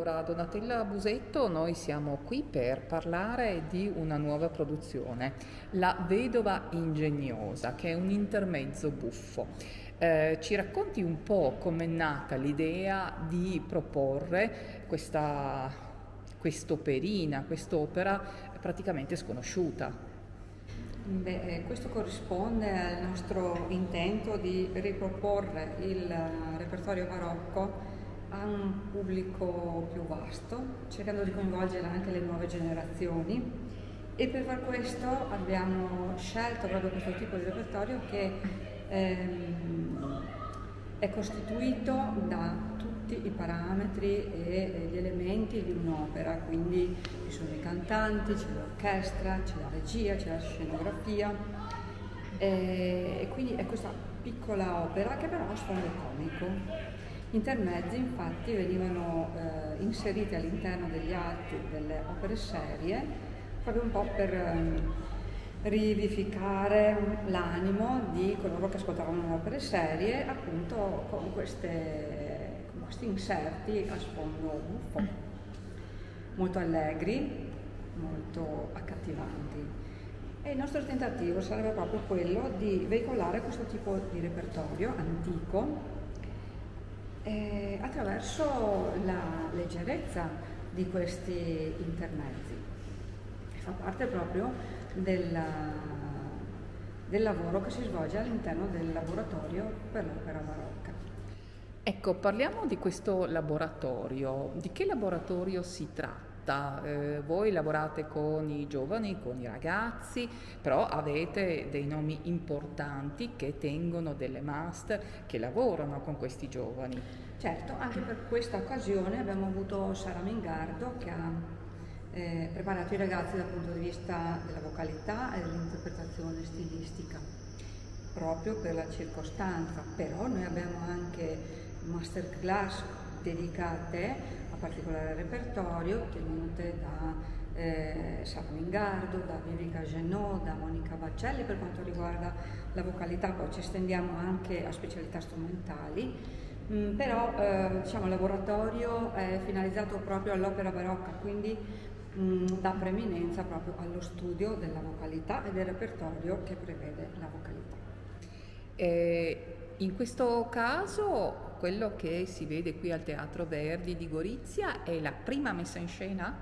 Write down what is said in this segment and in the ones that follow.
Allora, Donatella Busetto, noi siamo qui per parlare di una nuova produzione, La Vedova Ingegnosa, che è un intermezzo buffo. Ci racconti un po' com'è nata l'idea di proporre quest'operina, quest'opera praticamente sconosciuta? Questo corrisponde al nostro intento di riproporre il repertorio barocco a un pubblico più vasto, cercando di coinvolgere anche le nuove generazioni, e per far questo abbiamo scelto proprio questo tipo di repertorio che è costituito da tutti i parametri e gli elementi di un'opera, quindi ci sono i cantanti, c'è l'orchestra, c'è la regia, c'è la scenografia, e quindi è questa piccola opera che però ha sfondo comico. Gli intermezzi infatti venivano inseriti all'interno degli atti delle opere serie, proprio un po' per rivivificare l'animo di coloro che ascoltavano le opere serie, appunto con questi inserti a sfondo buffo, molto allegri, molto accattivanti. E il nostro tentativo sarebbe proprio quello di veicolare questo tipo di repertorio antico attraverso la leggerezza di questi intermezzi. Fa parte proprio del lavoro che si svolge all'interno del laboratorio per l'opera barocca. Ecco, parliamo di questo laboratorio. Di che laboratorio si tratta? Voi lavorate con i giovani, con i ragazzi, però avete dei nomi importanti che tengono delle master, che lavorano con questi giovani. Certo, anche per questa occasione abbiamo avuto Sara Mingardo che ha preparato i ragazzi dal punto di vista della vocalità e dell'interpretazione stilistica, proprio per la circostanza. Però noi abbiamo anche masterclass dedicate a particolare repertorio, tenute da Sara Mingardo, da Vivica Genot, da Monica Baccelli per quanto riguarda la vocalità, poi ci estendiamo anche a specialità strumentali, però diciamo, il laboratorio è finalizzato proprio all'opera barocca, quindi dà preeminenza proprio allo studio della vocalità e del repertorio che prevede la vocalità. In questo caso quello che si vede qui al Teatro Verdi di Gorizia è la prima messa in scena?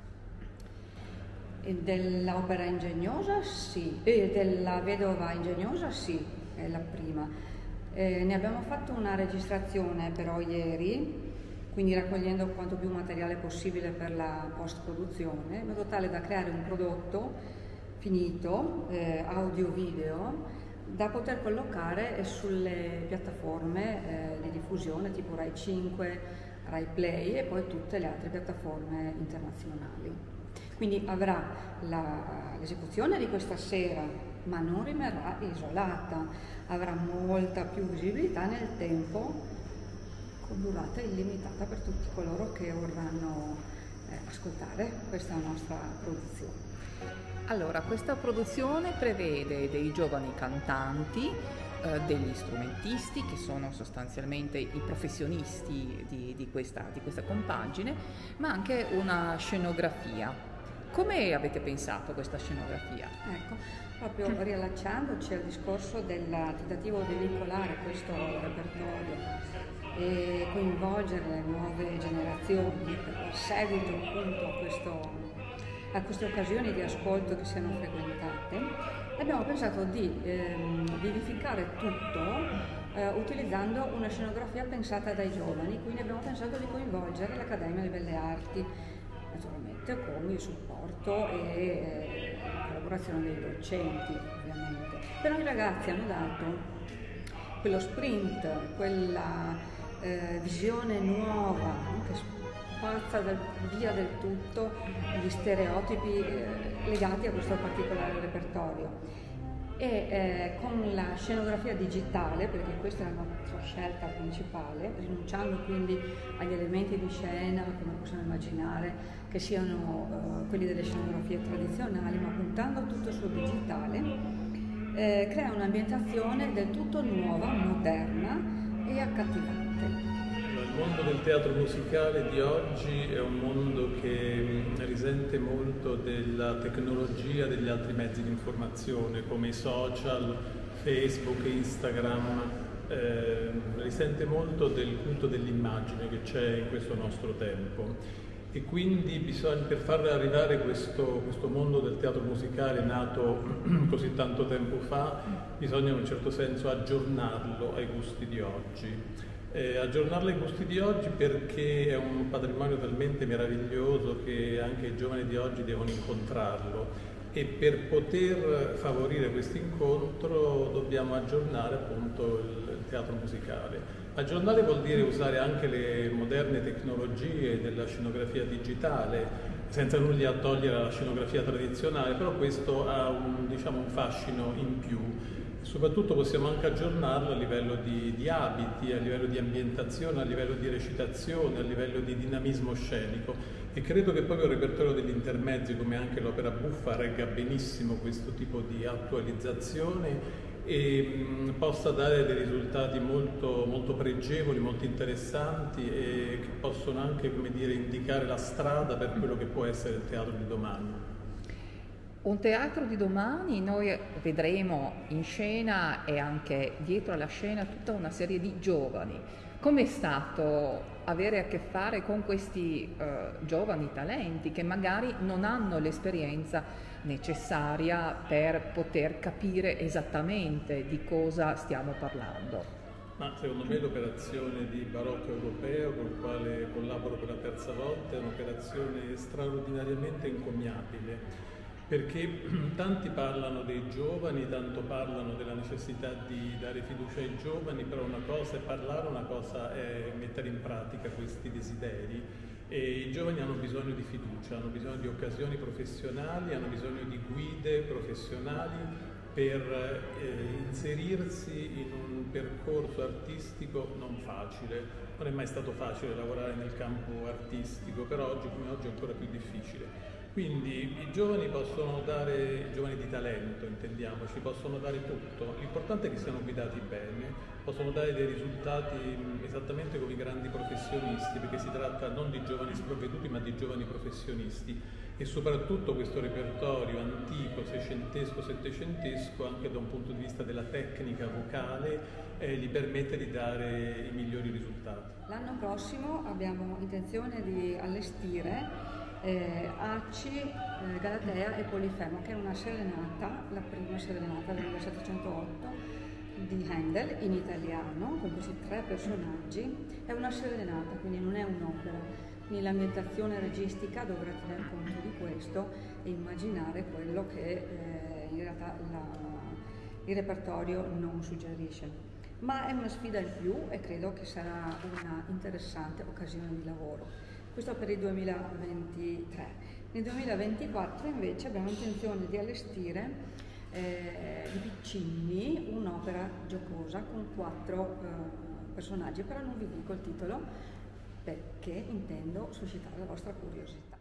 Dell'opera ingegnosa sì, della Vedova Ingegnosa sì, è la prima. Ne abbiamo fatto una registrazione però ieri, quindi raccogliendo quanto più materiale possibile per la post-produzione, in modo tale da creare un prodotto finito, audio-video, da poter collocare sulle piattaforme di diffusione tipo Rai 5, Rai Play e poi tutte le altre piattaforme internazionali. Quindi avrà l'esecuzione di questa sera, ma non rimarrà isolata, avrà molta più visibilità nel tempo, con durata illimitata per tutti coloro che vorranno ascoltare questa nostra produzione. Allora, questa produzione prevede dei giovani cantanti, degli strumentisti che sono sostanzialmente i professionisti di questa compagine, ma anche una scenografia. Come avete pensato questa scenografia? Ecco, proprio riallacciandoci al discorso del tentativo di veicolare questo repertorio e coinvolgere le nuove generazioni per dar seguito appunto a queste occasioni di ascolto che siano frequentate, abbiamo pensato di vivificare tutto utilizzando una scenografia pensata dai giovani, quindi abbiamo pensato di coinvolgere l'Accademia di Belle Arti, naturalmente con il supporto e la collaborazione dei docenti ovviamente. Però i ragazzi hanno dato quello sprint, quella visione nuova, che spazza via del tutto gli stereotipi legati a questo particolare repertorio. E con la scenografia digitale, perché questa è la nostra scelta principale, rinunciando quindi agli elementi di scena, come possiamo immaginare, che siano quelli delle scenografie tradizionali, ma puntando tutto sul digitale, crea un'ambientazione del tutto nuova, moderna e accattivante. Il mondo del teatro musicale di oggi è un mondo che risente molto della tecnologia degli altri mezzi di informazione come i social, Facebook, Instagram, risente molto del culto dell'immagine che c'è in questo nostro tempo. E quindi per far arrivare questo mondo del teatro musicale nato così tanto tempo fa, bisogna in un certo senso aggiornarlo ai gusti di oggi. Aggiornarlo ai gusti di oggi perché è un patrimonio talmente meraviglioso che anche i giovani di oggi devono incontrarlo, e per poter favorire questo incontro dobbiamo aggiornare appunto il teatro musicale. Aggiornare vuol dire usare anche le moderne tecnologie della scenografia digitale, senza nulla a togliere alla scenografia tradizionale, però questo ha un fascino in più. Soprattutto possiamo anche aggiornarlo a livello di abiti, a livello di ambientazione, a livello di recitazione, a livello di dinamismo scenico, e credo che proprio il repertorio degli intermezzi, come anche l'opera buffa, regga benissimo questo tipo di attualizzazione e possa dare dei risultati molto, molto pregevoli, molto interessanti, e che possono anche, come dire, indicare la strada per quello che può essere il teatro di domani. Un teatro di domani, noi vedremo in scena e anche dietro alla scena tutta una serie di giovani. Com'è stato avere a che fare con questi giovani talenti che magari non hanno l'esperienza necessaria per poter capire esattamente di cosa stiamo parlando? Ma secondo me l'operazione di Barocco Europeo, con il quale collaboro per la terza volta, è un'operazione straordinariamente encomiabile, perché tanti parlano dei giovani, tanto parlano della necessità di dare fiducia ai giovani, però una cosa è parlare, una cosa è mettere in pratica questi desideri, e i giovani hanno bisogno di fiducia, hanno bisogno di occasioni professionali, hanno bisogno di guide professionali per inserirsi in un percorso artistico non facile. Non è mai stato facile lavorare nel campo artistico, però oggi come oggi è ancora più difficile. Quindi i giovani possono dare, i giovani di talento intendiamoci, possono dare tutto, l'importante è che siano guidati bene, possono dare dei risultati esattamente come i grandi professionisti, perché si tratta non di giovani sprovveduti ma di giovani professionisti, e soprattutto questo repertorio antico, seicentesco, settecentesco, anche da un punto di vista della tecnica vocale, gli permette di dare i migliori risultati. L'anno prossimo abbiamo intenzione di allestire Acci, Galatea e Polifemo, che è una serenata, la prima serenata del 1708 di Handel in italiano, con questi 3 personaggi. È una serenata, quindi non è un'opera, quindi l'ambientazione registica dovrà tener conto di questo e immaginare quello che in realtà il repertorio non suggerisce. Ma è una sfida in più e credo che sarà una interessante occasione di lavoro. Questo per il 2023. Nel 2024 invece abbiamo intenzione di allestire di Piccinni un'opera giocosa con 4 personaggi, però non vi dico il titolo perché intendo suscitare la vostra curiosità.